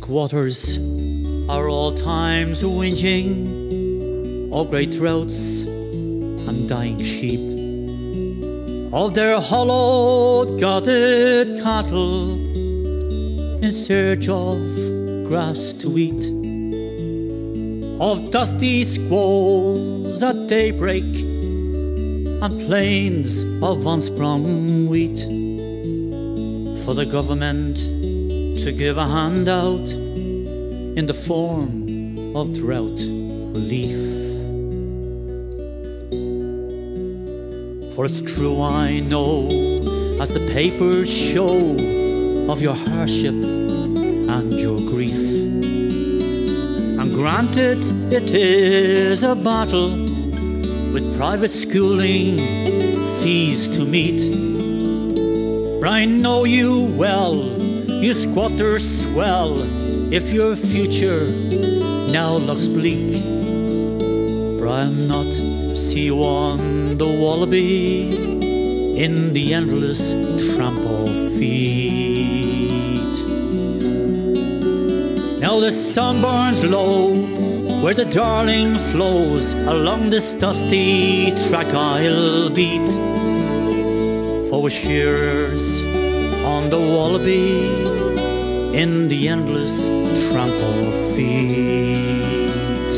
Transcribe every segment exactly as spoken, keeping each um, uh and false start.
squatters are all times whinging of great droughts and dying sheep, of their hollowed, gutted cattle in search of grass to eat, of dusty squalls at daybreak and plains of unsprung wheat, for the government to give a handout in the form of drought relief. For it's true, I know, as the papers show, of your hardship and your grief. And granted, it is a battle with private schooling fees to meet, but I know you well, you squatters swell, if your future now looks bleak. But I'll not see you on the Wallaby in the endless tramp of feet. Now the sun burns low where the Darling flows, along this dusty track I'll beat, for we're shearers on the Wallaby in the endless tramp of feet.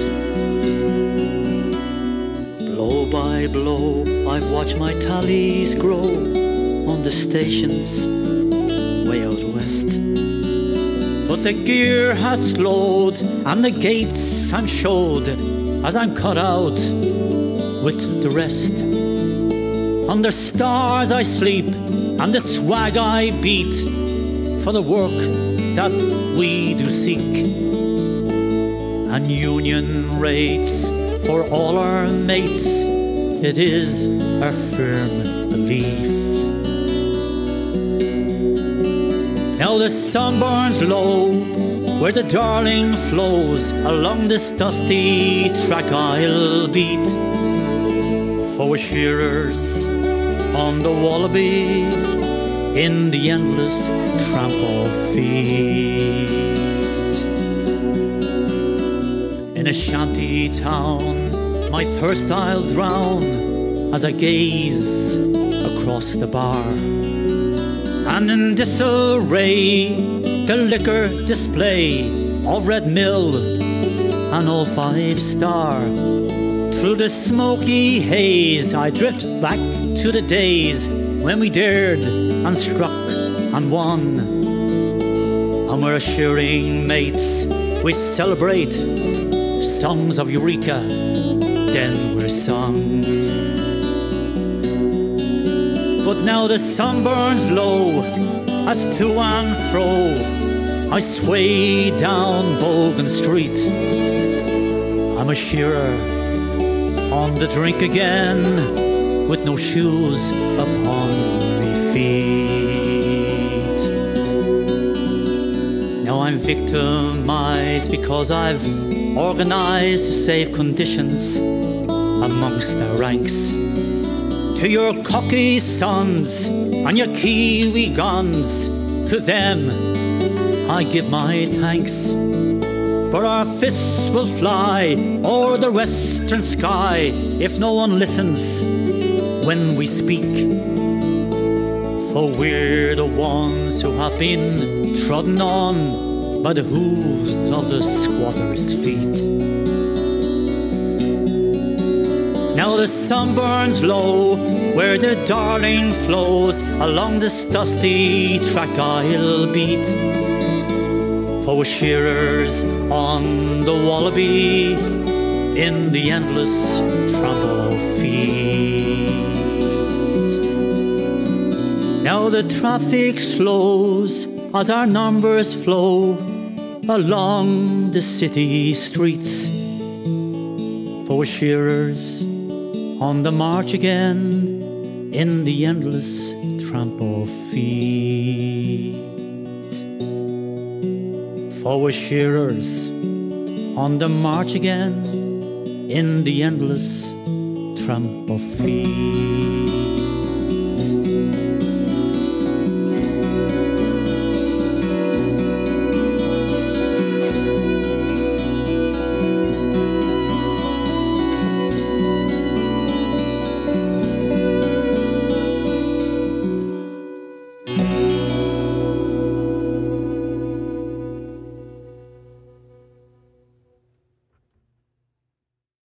Blow by blow I've watched my tallies grow on the stations way out west, but the gear has slowed and the gates I'm showed as I'm cut out with the rest. Under stars I sleep and the swag I beat for the work that we do seek, and union rates for all our mates, it is our firm belief. Now the sun burns low where the Darling flows, along this dusty track I'll beat, for we're shearers on the Wallaby in the endless tramp of feet. In a shanty town my thirst I'll drown as I gaze across the bar, and in disarray the liquor display of Red Mill and Old Five Star. Through the smoky haze I drift back to the days when we dared and struck and won, and we're shearing mates, we celebrate songs of Eureka, then we're sung. But now the sun burns low as to and fro I sway down Bogan Street. I'm a shearer on the drink again, with no shoes upon me feet. Now I'm victimized because I've organized to save conditions amongst our ranks. To your cocky sons and your Kiwi guns, to them I give my thanks. But our fists will fly o'er the western sky if no one listens when we speak, for we're the ones who have been trodden on by the hooves of the squatters' feet. Now the sun burns low where the Darling flows, along this dusty track I'll beat, for we're shearers on the Wallaby in the endless tramp of feet. Now the traffic slows as our numbers flow along the city streets, for we're shearers on the march again in the endless tramp of feet. For we're shearers on the march again in the endless tramp of feet.